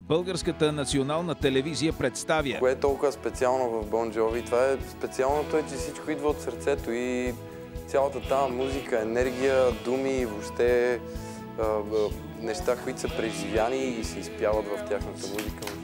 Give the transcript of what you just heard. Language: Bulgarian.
Българската национална телевизия представя. Кое е толкова специално в Бон Джови? Това е специалното е, че всичко идва от сърцето и цялата тази музика, енергия, думи, въобще неща, които са преживяни и се изпяват в тяхната музика.